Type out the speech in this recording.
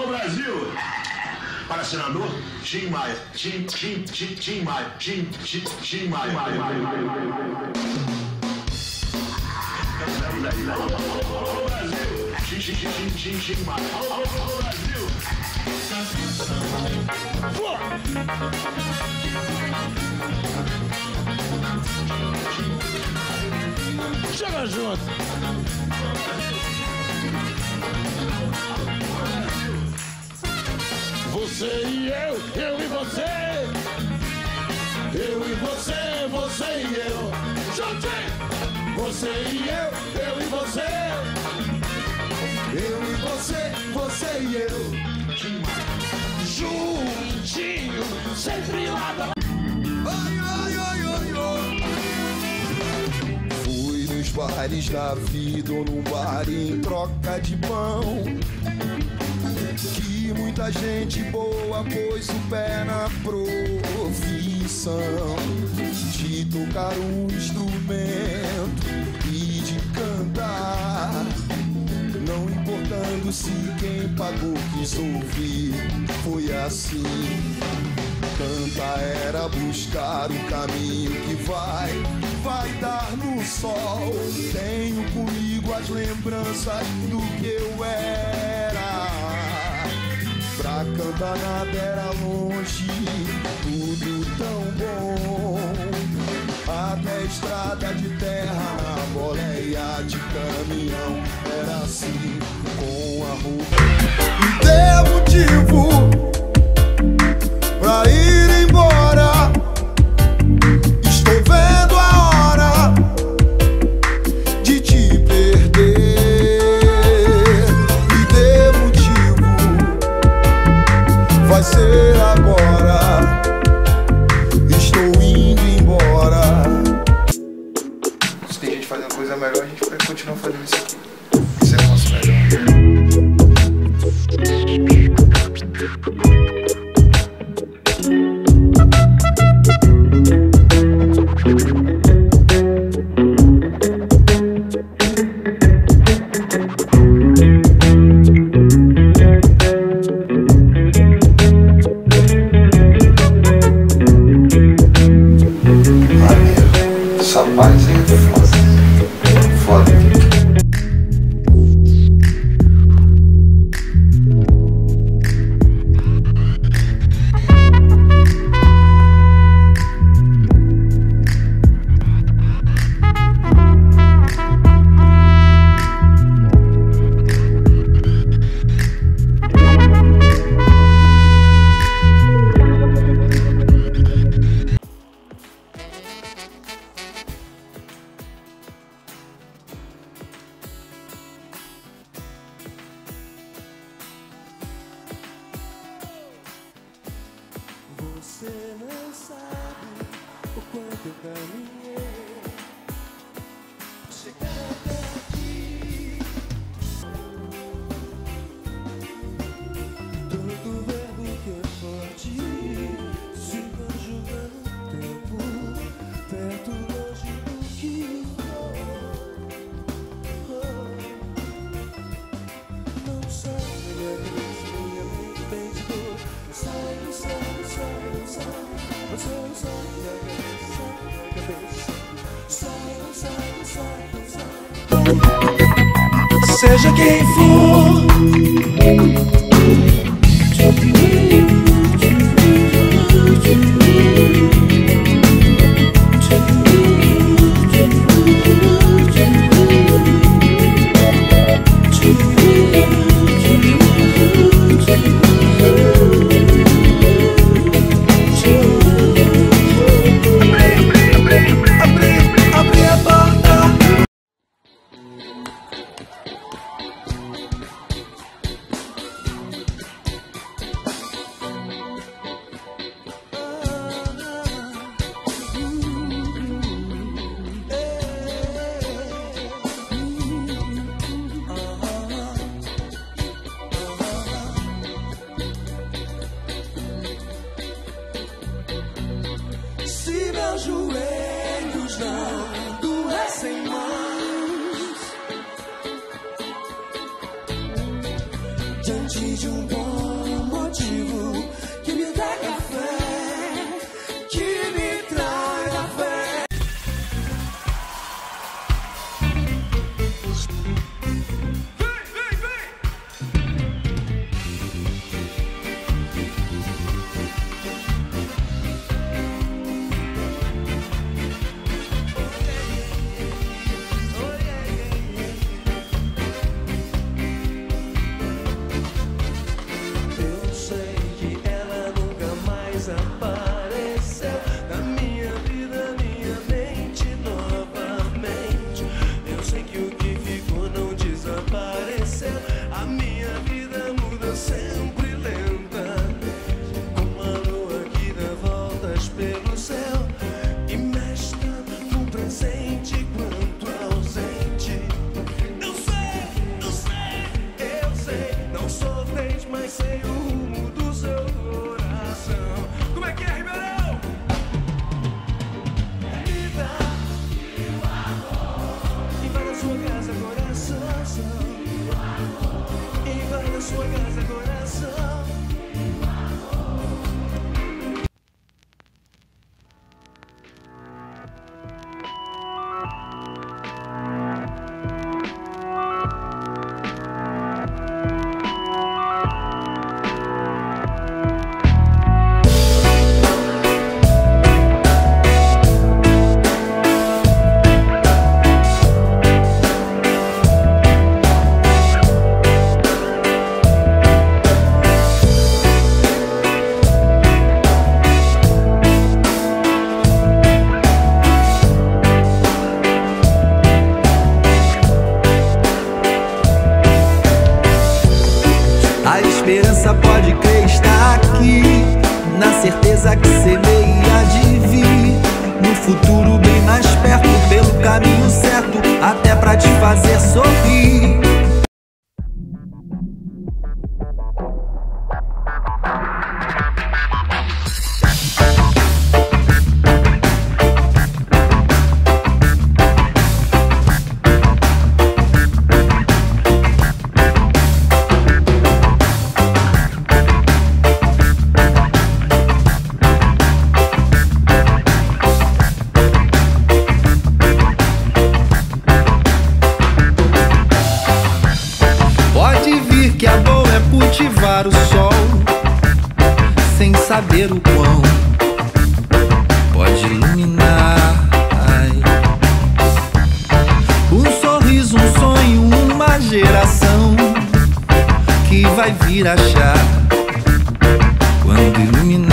Alô, Brasil! Para senador, Tim Maia. Tim Maia. Tim Maia. Alô, Brasil! Tim Maia. Alô, Brasil! Chega junto! Você e eu e você. Eu e você, você e eu. Juntinho! Você e eu e você. Eu e você, você e eu. Juntinho, sempre lado. Ai, ai, ai, ai, ai. Fui nos bares da vida ou num bar em troca de pão. Que muita gente boa pôs o pé na profissão de tocar um instrumento e de cantar, não importando se quem pagou quis ouvir. Foi assim. Cantar era buscar o caminho que vai dar no sol. Tenho comigo as lembranças do que eu era. Pra cantar nada era longe, tudo tão bom. Até a estrada de terra na boleia de caminhão. Era assim, com a roupa. Deu motivo pra ir embora. Estou vendo a hora de te perder. Me dê motivo, vai ser agora. Estou indo embora. Se tem gente fazendo coisa melhor, a gente vai continuar fazendo isso aqui. Isso é o nosso melhor. Essa paz aí é foda. Você não sabe o quanto eu caminhei pra chegar até aqui. Todo verbo que é forte se conjuga no tempo, perto, longe do que não sai da minha cabeça, minha mente tem de dor. Seja quem for. sei o rumo do seu coração. Como é que é, Ribeirão? Me dá invada sua casa, coração. Invada sua casa, coração. A esperança, pode crer, está aqui, na certeza que semeia de vir no futuro bem mais perto, pelo caminho certo, até pra te fazer sorrir. Que a boa é cultivar o sol, sem saber o quão pode iluminar. Um sorriso, um sonho, uma geração que vai vir achar quando iluminar.